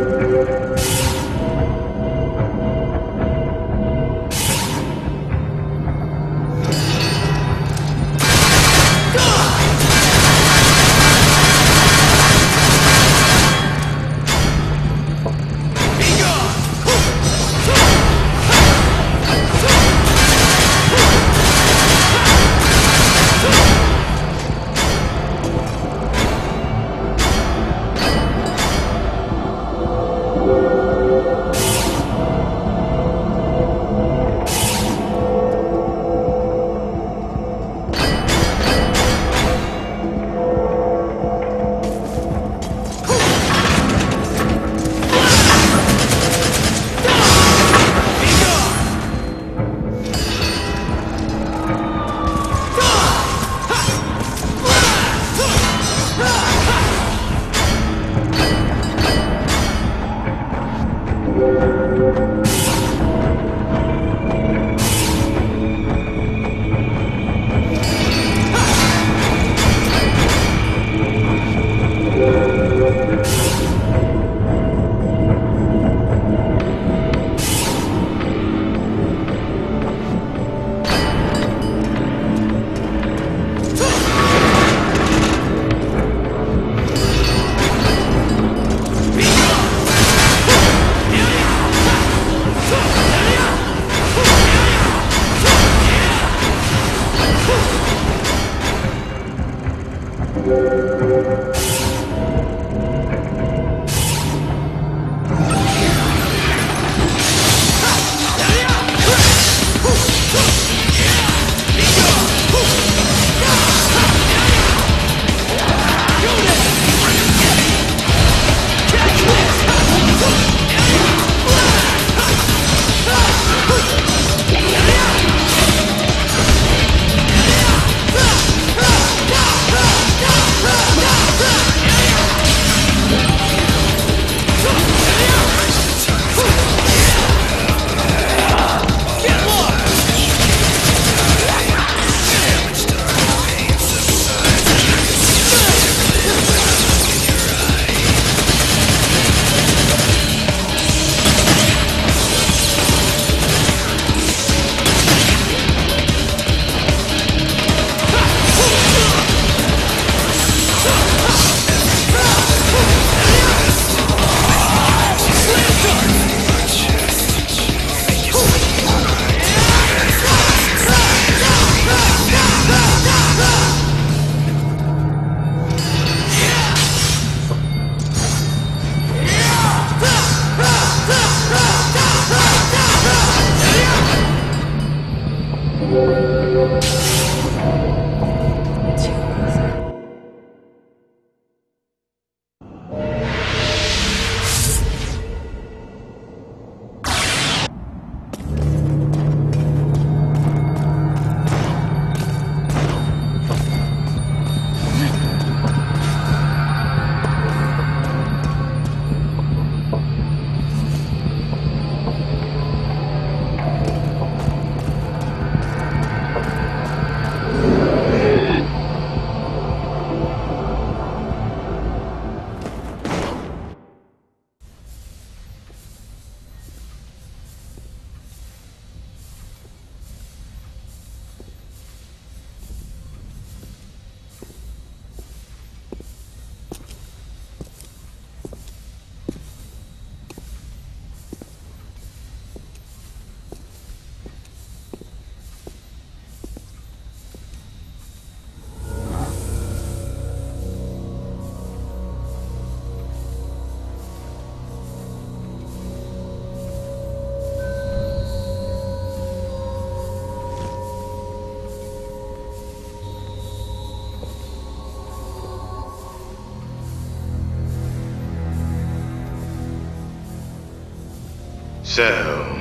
So,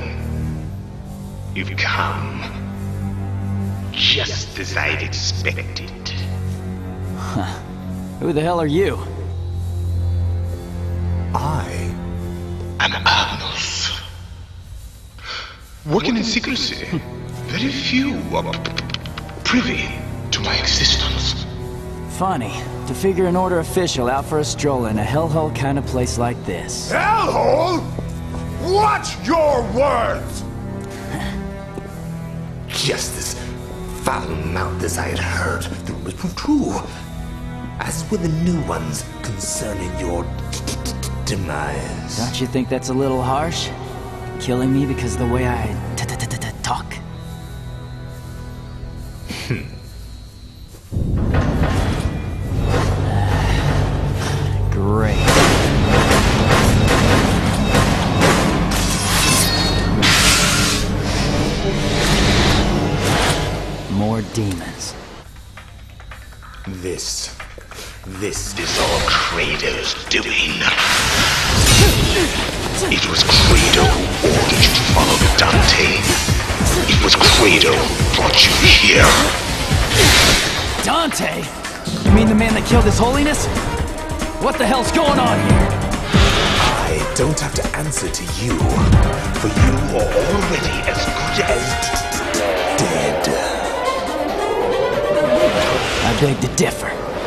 you've come. Just as I'd expected. Huh. Who the hell are you? I am Agnos. Working in secrecy, very few are privy to my existence. Funny, to figure an order official out for a stroll in a hellhole kind of place like this. Hellhole? Watch your words! Just as foul-mouthed as I had heard, the rumors proved true. As were the new ones concerning your demise. Don't you think that's a little harsh? Killing me because of the way I talk? Great. More demons. This is all Kratos' doing. It was Kratos who ordered you to follow Dante. It was Kratos who brought you here. Dante? You mean the man that killed His Holiness? What the hell's going on here? I don't have to answer to you, for you are already as good as dead. I beg to differ.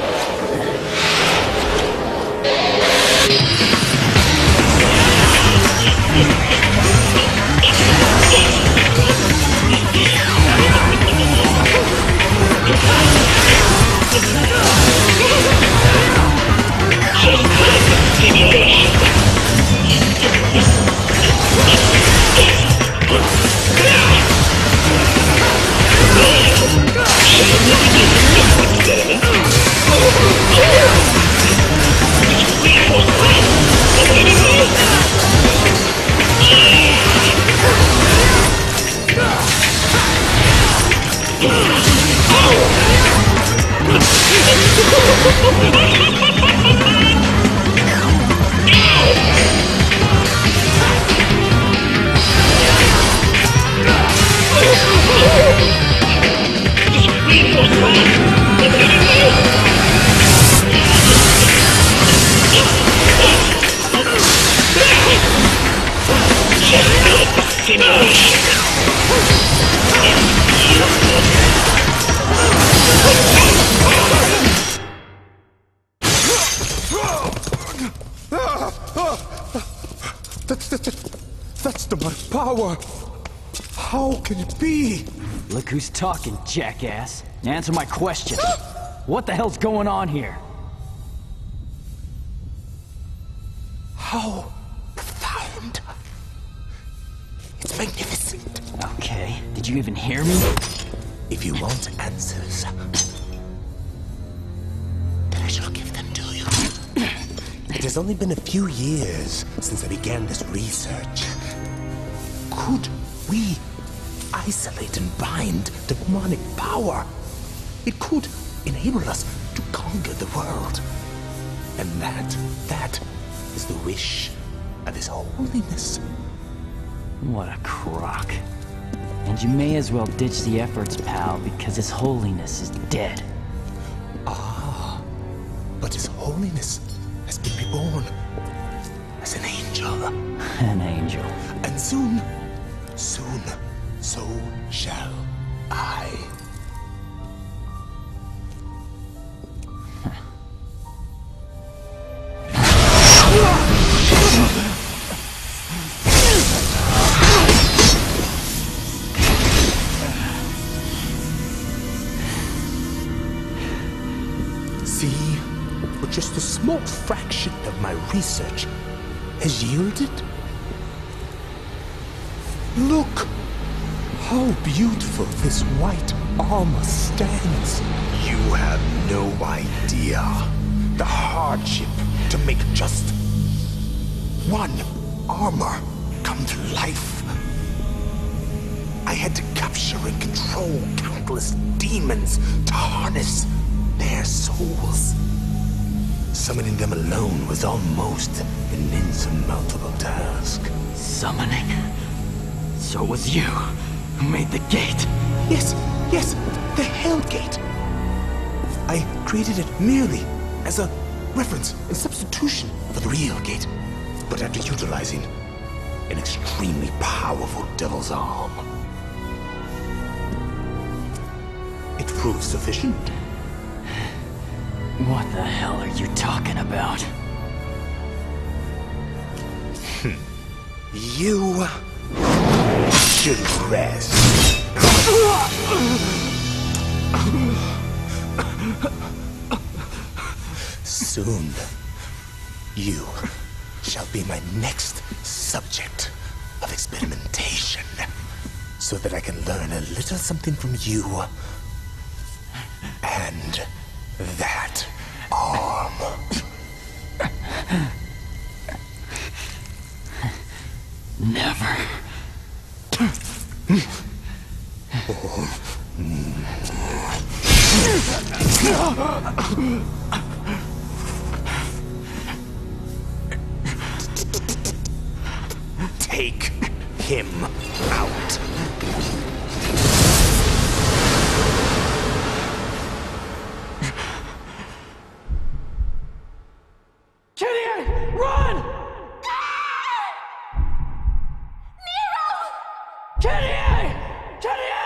That's the much power. How can it be? Look who's talking, jackass. Answer my question. What the hell's going on here? How profound. It's magnificent. Okay, did you even hear me? If you want answers, then I shall give them to you. It has only been a few years since I began this research. Could we isolate and bind demonic power? It could enable us to conquer the world. And that is the wish of His Holiness. What a crock. And you may as well ditch the efforts, pal, because His Holiness is dead. Ah, but His Holiness has been reborn as an angel. An angel. And soon, so shall I. See, but just a small fraction of my research has yielded. Look how beautiful this white armor stands. You have no idea the hardship to make just one armor come to life. I had to capture and control countless demons to harness their souls. Summoning them alone was almost an insurmountable task. Summoning? So it was you who made the gate? Yes, the Hell Gate. I created it merely as a reference and substitution for the real gate, but after utilizing an extremely powerful devil's arm. It proved sufficient. What the hell are you talking about? You should rest. Soon, you shall be my next subject of experimentation, so that I can learn a little something from you and that arm. Never. Take him out. Gideon, run! Gideon! Gideon!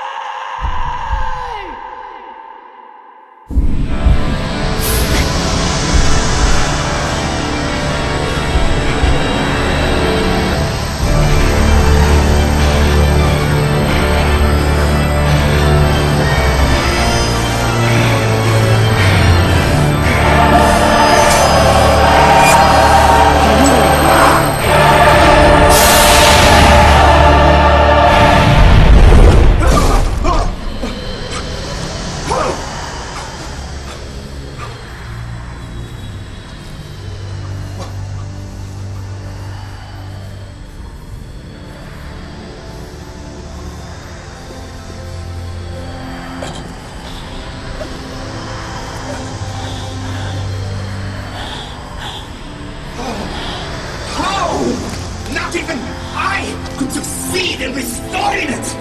Not even I could succeed in restoring it!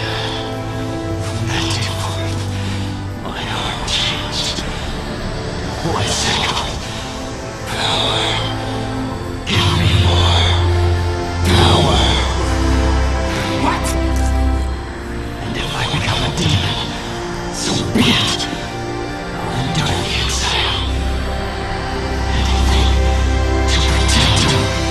My heart changed. One second. Power. Give me more. Power. What? And if I become a demon, so be it. I'll endure the exile. Anything to protect him.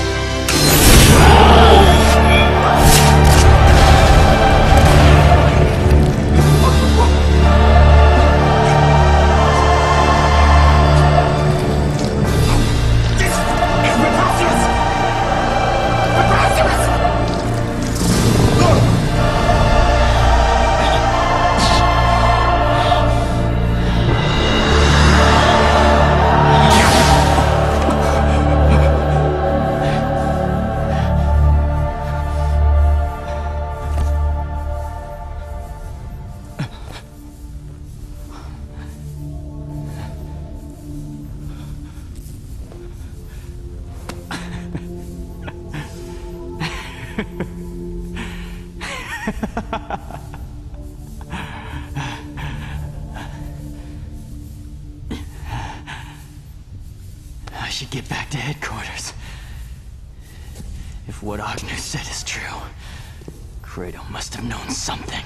I should get back to headquarters. If what Agnew said is true, Kratos must have known something.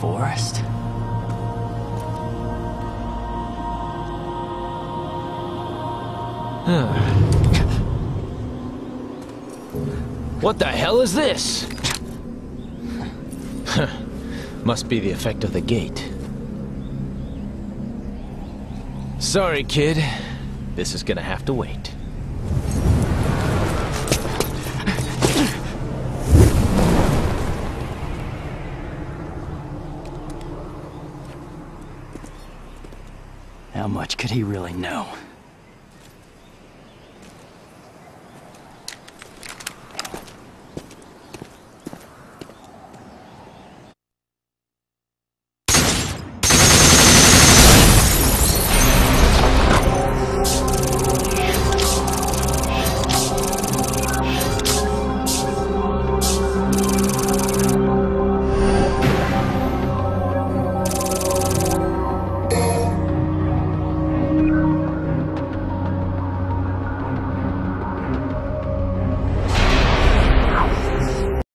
forest? What the hell is this? Must be the effect of the gate. Sorry, kid. This is gonna have to wait. How much could he really know?